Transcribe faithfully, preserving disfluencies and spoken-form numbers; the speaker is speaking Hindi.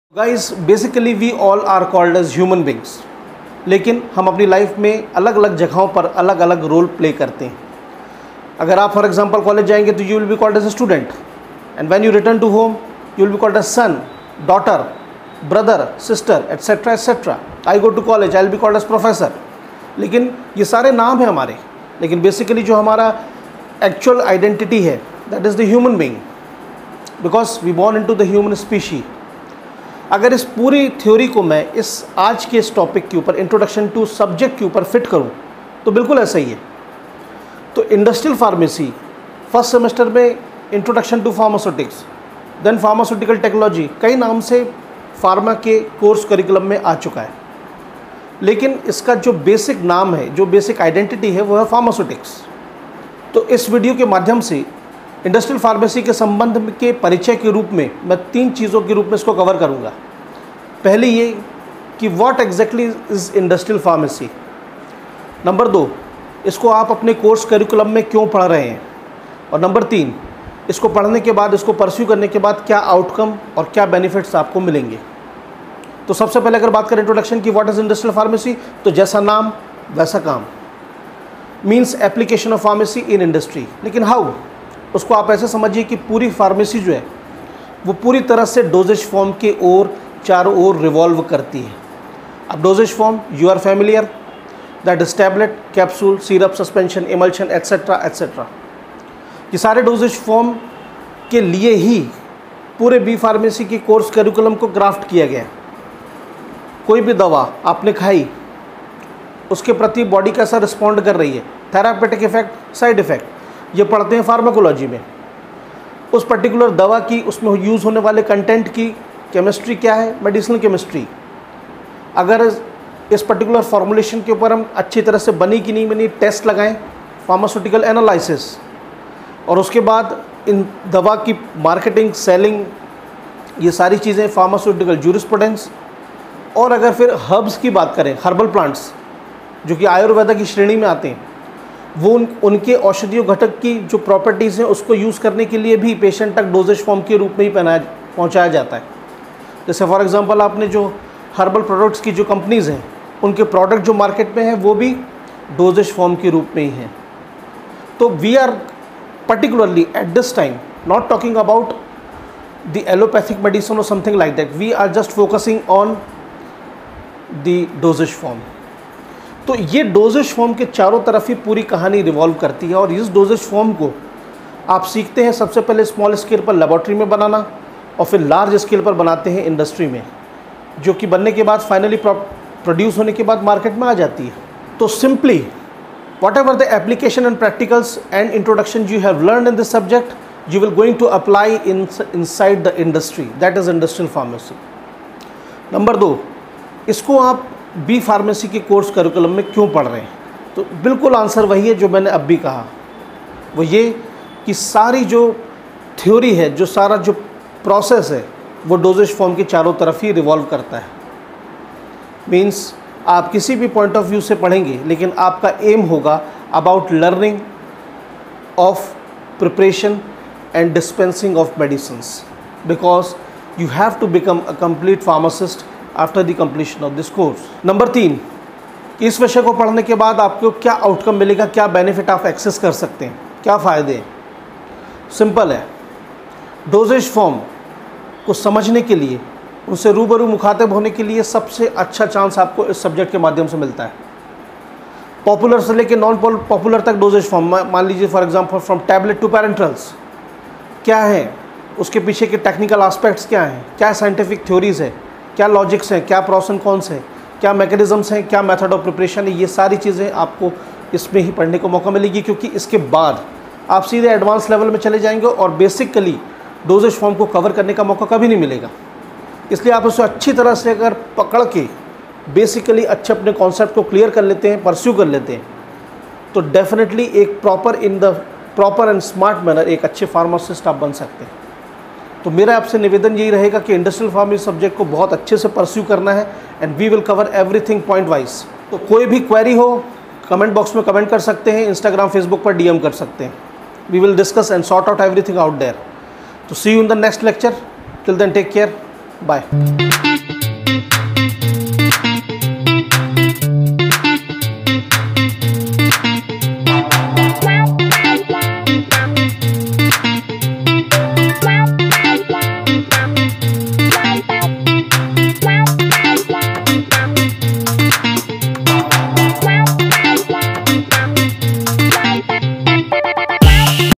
Guys basically we all are called as human beings, लेकिन हम अपनी लाइफ में अलग अलग जगहों पर अलग अलग रोल प्ले करते हैं। अगर आप फॉर एग्जांपल कॉलेज जाएंगे तो you will be called as a student, and when you return to home you will be called as son, daughter, brother, sister, etcetera etcetera. I go to college, I will be called as professor. लेकिन ये सारे नाम हैं हमारे, लेकिन बेसिकली जो हमारा एक्चुअल आइडेंटिटी है that is the human being, because we born into the human species. अगर इस पूरी थ्योरी को मैं इस आज के इस टॉपिक के ऊपर इंट्रोडक्शन टू सब्जेक्ट के ऊपर फिट करूं तो बिल्कुल ऐसा ही है। तो इंडस्ट्रियल फार्मेसी फर्स्ट सेमेस्टर में introduction to pharmaceutics, then pharmaceutical technology, कई नाम से फार्मा के कोर्स करिकुलम में आ चुका है, लेकिन इसका जो बेसिक नाम है, जो बेसिक आइडेंटिटी है, वो है फार्मास्यूटिक्स। तो इस वीडियो के माध्यम से इंडस्ट्रियल फार्मेसी के संबंध के परिचय के रूप में मैं तीन चीज़ों के रूप में इसको कवर करूंगा। पहले ये कि what exactly is industrial pharmacy. Number दो, इसको आप अपने कोर्स करिकुलम में क्यों पढ़ रहे हैं। और नंबर तीन, इसको पढ़ने के बाद, इसको परस्यू करने के बाद क्या आउटकम और क्या बेनिफिट्स आपको मिलेंगे। तो सबसे पहले अगर बात करें इंट्रोडक्शन की व्हाट इज़ इंडस्ट्रियल फार्मेसी, तो जैसा नाम वैसा काम, means application of pharmacy in industry. लेकिन हाउ, उसको आप ऐसे समझिए कि पूरी फार्मेसी जो है वो पूरी तरह से डोजेज फॉर्म के ओर चारों ओर रिवॉल्व करती है। अब dosage form you are familiar, that is tablet, capsule, syrup, suspension, emulsion, etcetera etcetera. ये सारे डोजेज फॉर्म के लिए ही पूरे बी फार्मेसी के कोर्स करिकुलम को क्राफ्ट किया गया। कोई भी दवा आपने खाई, उसके प्रति बॉडी कैसा रिस्पॉन्ड कर रही है, थेरापेटिक इफेक्ट, साइड इफेक्ट, ये पढ़ते हैं फार्माकोलॉजी में। उस पर्टिकुलर दवा की, उसमें यूज़ होने वाले कंटेंट की केमिस्ट्री क्या है, मेडिसिनल केमिस्ट्री। अगर इस पर्टिकुलर फॉर्मुलेशन के ऊपर हम अच्छी तरह से बनी कि नहीं बनी टेस्ट लगाएं, फार्मास्यूटिकल एनालिसिस, और उसके बाद इन दवा की मार्केटिंग, सेलिंग, ये सारी चीज़ें फार्मास्यूटिकल जूरिस्प्रूडेंस। और अगर फिर हर्ब्स की बात करें, हर्बल प्लांट्स जो कि आयुर्वेदा की श्रेणी में आते हैं, वो उन उनके औषधीय घटक की जो प्रॉपर्टीज़ हैं उसको यूज़ करने के लिए भी पेशेंट तक डोजेज फॉर्म के रूप में ही पहनाया पहुँचाया जाता है। जैसे फॉर एग्जांपल आपने जो हर्बल प्रोडक्ट्स की जो कंपनीज़ हैं, उनके प्रोडक्ट जो मार्केट में हैं वो भी डोजेज फॉर्म के रूप में ही हैं। तो we are particularly at this time not talking about the allopathic medicine और something like that, we are just focusing on the dosage form. तो ये डोजेज फॉर्म के चारों तरफ ही पूरी कहानी रिवॉल्व करती है, और इस डोजेज फॉर्म को आप सीखते हैं सबसे पहले स्मॉल स्केल पर लेबॉर्ट्री में बनाना, और फिर लार्ज स्केल पर बनाते हैं इंडस्ट्री में, जो कि बनने के बाद फाइनली प्रोड्यूस होने के बाद मार्केट में आ जाती है। तो simply whatever the application and practicals and introduction you have learn in this subject you will going to apply in inside the industry, that is industrial pharmacy. Number दो, इसको आप बी फार्मेसी के कोर्स करिकुलम में क्यों पढ़ रहे हैं, तो बिल्कुल आंसर वही है जो मैंने अब भी कहा। वो ये कि सारी जो थ्योरी है, जो सारा जो प्रोसेस है, वो डोजेज फॉर्म के चारों तरफ ही रिवॉल्व करता है। मीन्स आप किसी भी पॉइंट ऑफ व्यू से पढ़ेंगे, लेकिन आपका एम होगा about learning of preparation and dispensing of medicines, because you have to become a complete pharmacist after the completion of this course. Number तीन, इस विषय को पढ़ने के बाद आपको क्या आउटकम मिलेगा, क्या बेनिफिट आप एक्सेस कर सकते हैं, क्या फ़ायदे हैं। सिंपल है, डोजेज फॉर्म को समझने के लिए, उनसे रूबरू मुखातिब होने के लिए सबसे अच्छा चांस आपको इस सब्जेक्ट के माध्यम से मिलता है। पॉपुलर से लेकर नॉन पॉपुलर तक डोजेज फॉर्म, मान लीजिए for example from tablet to parenterals, क्या है उसके पीछे के टेक्निकल एस्पेक्ट्स क्या हैं, क्या साइंटिफिक थ्योरीज़ है, क्या लॉजिक्स हैं, क्या प्रॉस एंड कॉन्स हैं, क्या मैकेनिज़म्स हैं, क्या मेथड ऑफ प्रिपरेशन है, ये सारी चीज़ें आपको इसमें ही पढ़ने को मौका मिलेगी। क्योंकि इसके बाद आप सीधे एडवांस लेवल में चले जाएंगे और बेसिकली डोजेज फॉर्म को कवर करने का मौका कभी नहीं मिलेगा। इसलिए आप उसे अच्छी तरह से अगर पकड़ के बेसिकली अच्छे अपने कॉन्सेप्ट को क्लियर कर लेते हैं, परस्यू कर लेते हैं, तो डेफिनेटली एक proper in the proper and smart manner एक अच्छे फार्मासिस्ट आप बन सकते हैं। तो मेरा आपसे निवेदन यही रहेगा कि इंडस्ट्रियल फार्मेसी सब्जेक्ट को बहुत अच्छे से परस्यू करना है, and we will cover everything point wise. तो कोई भी क्वेरी हो कमेंट बॉक्स में कमेंट कर सकते हैं, इंस्टाग्राम, फेसबुक पर डीएम कर सकते हैं। We will discuss and sort out everything out there. तो see you in the next lecture, till then take care, bye.